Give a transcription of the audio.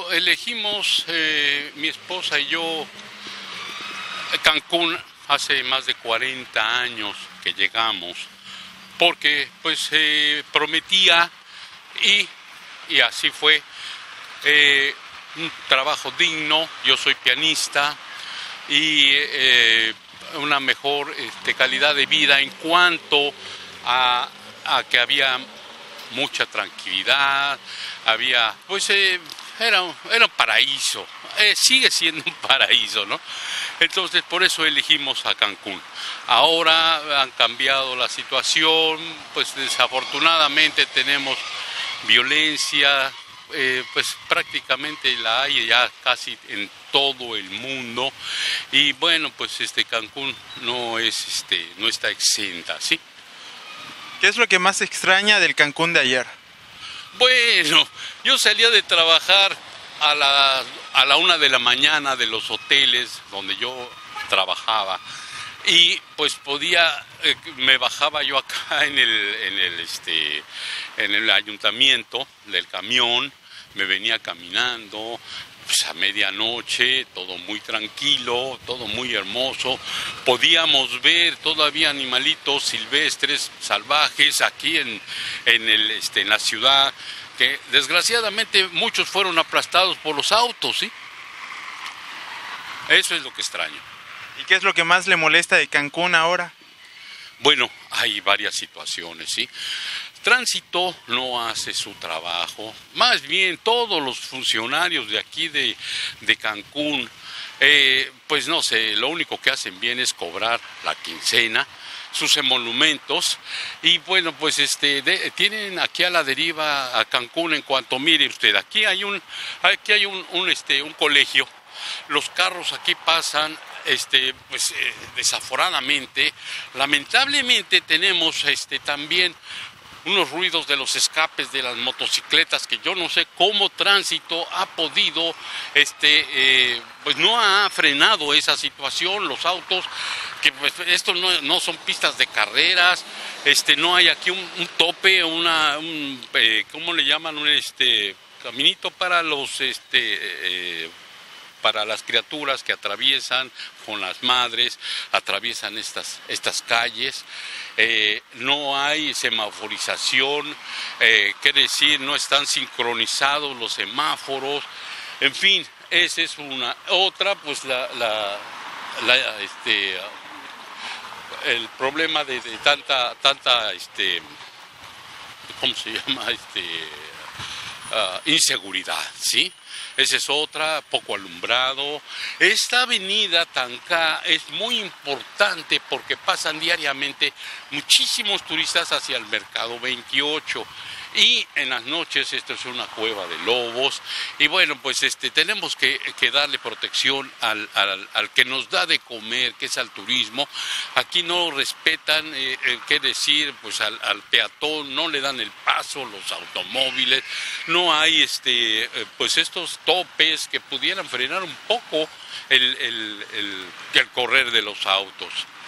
Bueno, elegimos mi esposa y yo Cancún hace más de 40 años que llegamos, porque pues prometía y así fue, un trabajo digno. Yo soy pianista y una mejor calidad de vida en cuanto a que había mucha tranquilidad, había, pues era un paraíso, sigue siendo un paraíso, ¿no? Entonces por eso elegimos a Cancún. Ahora han cambiado la situación, pues desafortunadamente tenemos violencia, pues prácticamente la hay ya casi en todo el mundo, y bueno, pues Cancún no está exenta, ¿sí? ¿Qué es lo que más extraña del Cancún de ayer? Bueno, yo salía de trabajar a la 1 de la mañana de los hoteles donde yo trabajaba, y pues me bajaba yo acá en el ayuntamiento del camión, me venía caminando, pues a medianoche, todo muy tranquilo, todo muy hermoso. Podíamos ver todavía animalitos silvestres, salvajes, aquí en la ciudad, que desgraciadamente muchos fueron aplastados por los autos, ¿sí? Eso es lo que extraño. ¿Y qué es lo que más le molesta de Cancún ahora? Bueno, hay varias situaciones, ¿sí? Tránsito no hace su trabajo, más bien todos los funcionarios de aquí de Cancún, pues no sé, lo único que hacen bien es cobrar la quincena, sus emolumentos, y bueno, pues tienen aquí a la deriva a Cancún. En cuanto mire usted, aquí hay un colegio, los carros aquí pasan, pues desaforadamente. Lamentablemente tenemos también unos ruidos de los escapes de las motocicletas, que yo no sé cómo tránsito ha podido, pues no ha frenado esa situación. Los autos, que pues esto no son pistas de carreras, no hay aquí un tope, ¿cómo le llaman? Un caminito para para las criaturas que atraviesan con las madres, atraviesan estas calles. No hay semaforización, quiere decir, no están sincronizados los semáforos. En fin, esa es una. Otra, pues el problema de tanta ¿cómo se llama? Inseguridad, ¿sí? Esa es otra, poco alumbrado. Esta avenida Tancá es muy importante porque pasan diariamente muchísimos turistas hacia el Mercado 28. Y en las noches esto es una cueva de lobos, y bueno, pues tenemos que darle protección al que nos da de comer, que es al turismo. Aquí no respetan, qué decir, pues al peatón, no le dan el paso, los automóviles, no hay pues estos topes que pudieran frenar un poco el correr de los autos.